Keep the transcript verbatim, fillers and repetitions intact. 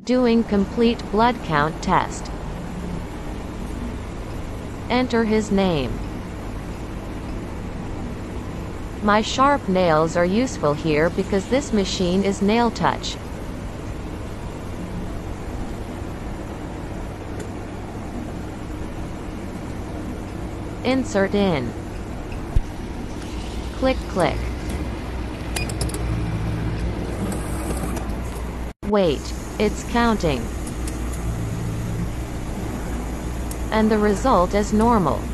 Doing complete blood count test. Enter his name. My sharp nails are useful here because this machine is nail touch. Insert in. Click click. Wait, it's counting. And the result is normal.